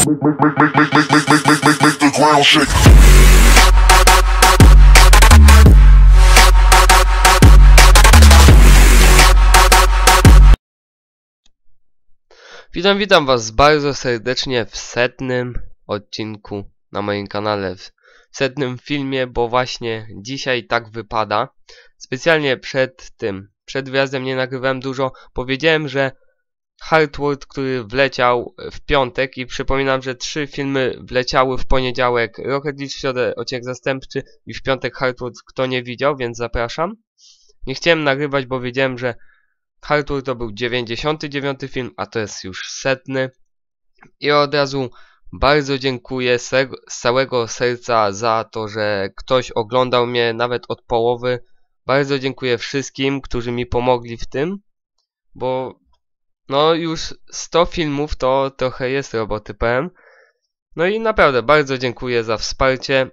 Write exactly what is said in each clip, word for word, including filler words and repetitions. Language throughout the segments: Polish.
Witam, witam was bardzo serdecznie w setnym odcinku na moim kanale, w setnym filmie, bo właśnie dzisiaj tak wypada. Specjalnie przed tym, przed wyjazdem nie nagrywałem dużo, powiedziałem, że Hardword, który wleciał w piątek, i przypominam, że trzy filmy wleciały w poniedziałek, Rocket League w środę, odcinek zastępczy i w piątek Hardword, kto nie widział, więc zapraszam. Nie chciałem nagrywać, bo wiedziałem, że Hardword to był dziewięćdziesiąty dziewiąty film, a to jest już setny. I od razu bardzo dziękuję z całego serca za to, że ktoś oglądał mnie nawet od połowy. Bardzo dziękuję wszystkim, którzy mi pomogli w tym, bo no już sto filmów to trochę jest roboty, powiem. No i naprawdę bardzo dziękuję za wsparcie.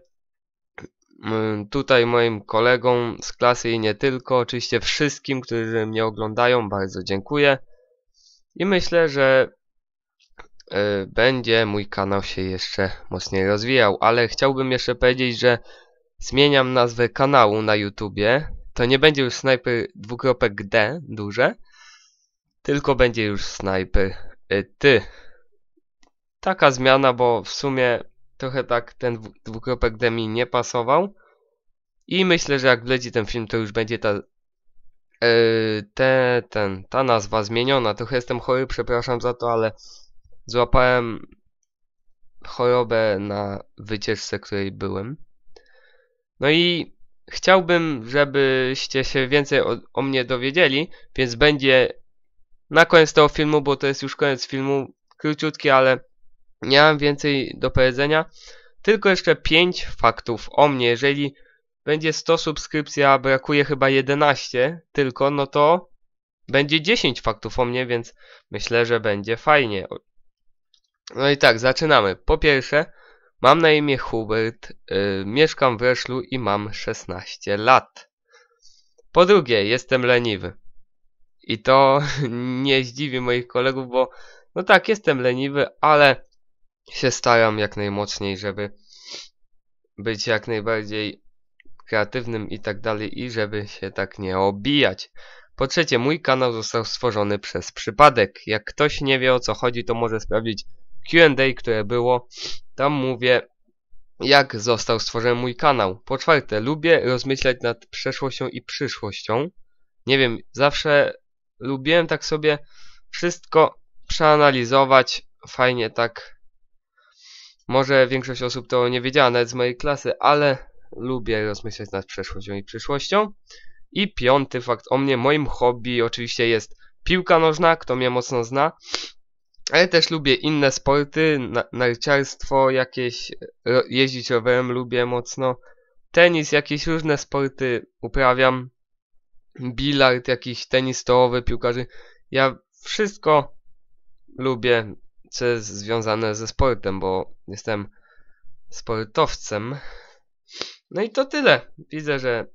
Tutaj moim kolegom z klasy i nie tylko, oczywiście wszystkim, którzy mnie oglądają, bardzo dziękuję. I myślę, że y, będzie mój kanał się jeszcze mocniej rozwijał, ale chciałbym jeszcze powiedzieć, że zmieniam nazwę kanału na YouTubie. To nie będzie już Sniper dwukropek D duże, tylko będzie już Sniper y, Ty. Taka zmiana, bo w sumie trochę tak ten dwukropek D mi nie pasował. I myślę, że jak wleci ten film, to już będzie ta, yy, te, ten, ta nazwa zmieniona. Trochę jestem chory, przepraszam za to, ale złapałem chorobę na wycieczce, której byłem. No i chciałbym, żebyście się więcej o, o mnie dowiedzieli, więc będzie na koniec tego filmu, bo to jest już koniec filmu, króciutki, ale nie mam więcej do powiedzenia. Tylko jeszcze pięć faktów o mnie. Jeżeli będzie sto subskrypcji, a brakuje chyba jedenaście tylko, no to będzie dziesięć faktów o mnie, więc myślę, że będzie fajnie. No i tak, zaczynamy. Po pierwsze, mam na imię Hubert, yy, mieszkam w Reszlu i mam szesnaście lat. Po drugie, jestem leniwy. I to nie zdziwi moich kolegów, bo no tak, jestem leniwy, ale się staram jak najmocniej, żeby być jak najbardziej kreatywnym i tak dalej, i żeby się tak nie obijać. Po trzecie, mój kanał został stworzony przez przypadek. Jak ktoś nie wie, o co chodzi, to może sprawdzić Q and A, które było. Tam mówię, jak został stworzony mój kanał. Po czwarte, lubię rozmyślać nad przeszłością i przyszłością. Nie wiem, zawsze lubiłem tak sobie wszystko przeanalizować. Fajnie tak. Może większość osób to nie wiedziała, nawet z mojej klasy, ale lubię rozmyślać nad przeszłością i przyszłością. I piąty fakt o mnie, moim hobby oczywiście jest piłka nożna, kto mnie mocno zna. Ale też lubię inne sporty, na narciarstwo jakieś, ro jeździć rowerem lubię mocno. Tenis, jakieś różne sporty uprawiam. Bilard, jakiś tenis stołowy, piłkarzy. Ja wszystko lubię, co jest związane ze sportem, bo jestem sportowcem. No i to tyle. Widzę, że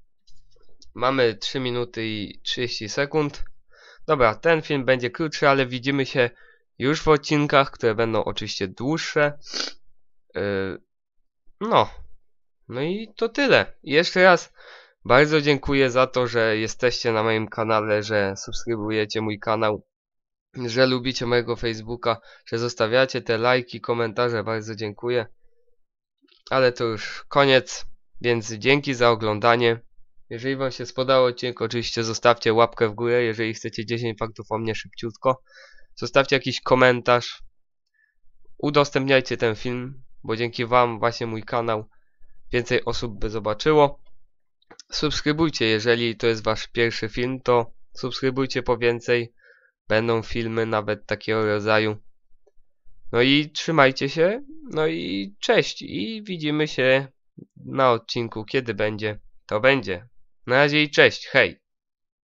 mamy trzy minuty i trzydzieści sekund. Dobra, ten film będzie krótszy, ale widzimy się już w odcinkach, które będą oczywiście dłuższe. Yy, no. No i to tyle. I jeszcze raz bardzo dziękuję za to, że jesteście na moim kanale, że subskrybujecie mój kanał, że lubicie mojego Facebooka, że zostawiacie te lajki, komentarze. Bardzo dziękuję. Ale to już koniec, więc dzięki za oglądanie. Jeżeli wam się spodobał odcinek, oczywiście zostawcie łapkę w górę. Jeżeli chcecie dziesięć faktów o mnie szybciutko, zostawcie jakiś komentarz. Udostępniajcie ten film, bo dzięki wam właśnie mój kanał więcej osób by zobaczyło. Subskrybujcie, jeżeli to jest wasz pierwszy film, to subskrybujcie po więcej. Będą filmy nawet takiego rodzaju. No i trzymajcie się. No i cześć. I widzimy się na odcinku. Kiedy będzie, to będzie. Na razie i cześć. Hej.